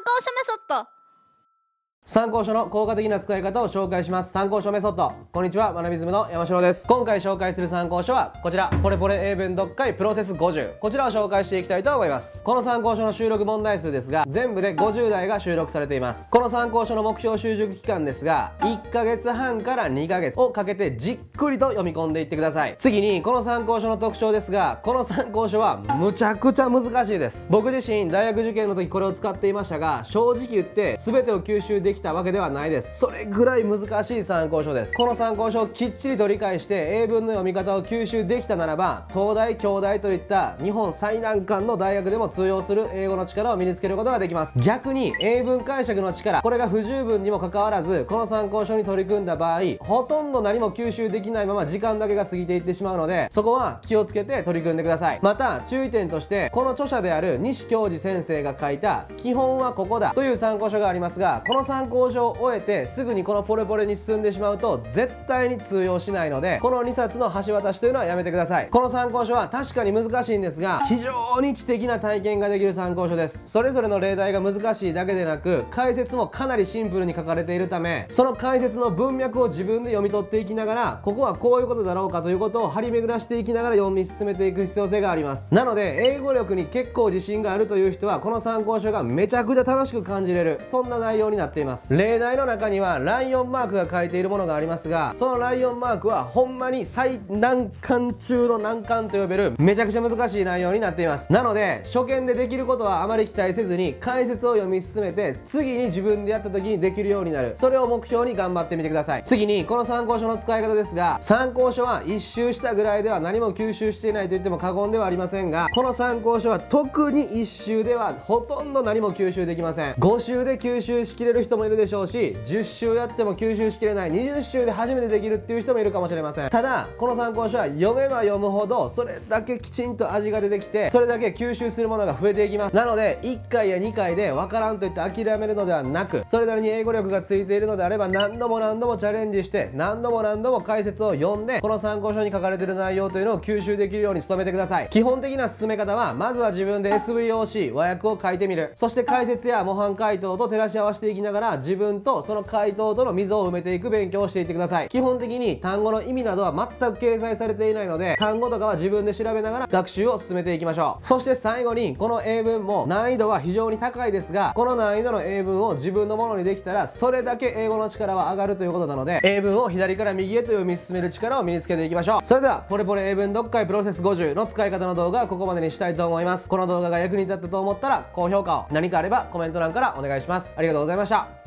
考書メソッド。 参考書の効果的な使い方を紹介します。参考書メソッド。こんにちは、学びズムの山城です。今回紹介する参考書はこちら、ポレポレ英文読解プロセス50。こちらを紹介していきたいと思います。この参考書の収録問題数ですが、全部で50題が収録されています。この参考書の目標習熟期間ですが、1ヶ月半から2ヶ月をかけてじっくりと読み込んでいってください。次に、この参考書の特徴ですが、この参考書はむちゃくちゃ難しいです。僕自身、大学受験の時これを使っていましたが、正直言って全てを吸収できたわけではないです。それぐらい難しい参考書です。この参考書をきっちりと理解して英文の読み方を吸収できたならば、東大京大といった日本最難関の大学でも通用する英語の力を身につけることができます。逆に英文解釈の力、これが不十分にもかかわらず、この参考書に取り組んだ場合、ほとんど何も吸収できないまま時間だけが過ぎていってしまうので、そこは気をつけて取り組んでください。また注意点として、この著者である西京二先生が書いた基本はここだという参考書がありますが、この参考書を終えてすぐにこのポレポレに進んでしまうと絶対に通用しないので、この2冊の橋渡しというのはやめてください。この参考書は確かに難しいんですが、非常に知的な体験ができる参考書です。それぞれの例題が難しいだけでなく、解説もかなりシンプルに書かれているため、その解説の文脈を自分で読み取っていきながら、ここはこういうことだろうかということを張り巡らしていきながら読み進めていく必要性があります。なので英語力に結構自信があるという人は、この参考書がめちゃくちゃ楽しく感じれる、そんな内容になっています。例題の中にはライオンマークが書いているものがありますが、そのライオンマークはほんまに最難関中の難関と呼べるめちゃくちゃ難しい内容になっています。なので初見でできることはあまり期待せずに、解説を読み進めて次に自分でやった時にできるようになる、それを目標に頑張ってみてください。次にこの参考書の使い方ですが、参考書は1周したぐらいでは何も吸収していないと言っても過言ではありませんが、この参考書は特に1周ではほとんど何も吸収できません。5周で吸収しきれる人もいるでしょうし、10周やっても吸収しきれない、20周で初めてできるっていう人もいるかもしれません。ただこの参考書は読めば読むほどそれだけきちんと味が出てきて、それだけ吸収するものが増えていきます。なので1回や2回でわからんといって諦めるのではなく、それなりに英語力がついているのであれば、何度も何度もチャレンジして何度も何度も解説を読んで、この参考書に書かれている内容というのを吸収できるように努めてください。基本的な進め方は、まずは自分で SVOC 和訳を書いてみる、そして解説や模範解答と照らし合わせていきながら、自分とその回答との溝を埋めていく勉強をしていってください。基本的に単語の意味などは全く掲載されていないので、単語とかは自分で調べながら学習を進めていきましょう。そして最後に、この英文も難易度は非常に高いですが、この難易度の英文を自分のものにできたら、それだけ英語の力は上がるということなので、英文を左から右へと読み進める力を身につけていきましょう。それではポレポレ英文読解プロセス50の使い方の動画はここまでにしたいと思います。この動画が役に立ったと思ったら高評価を、何かあればコメント欄からお願いします。ありがとうございました。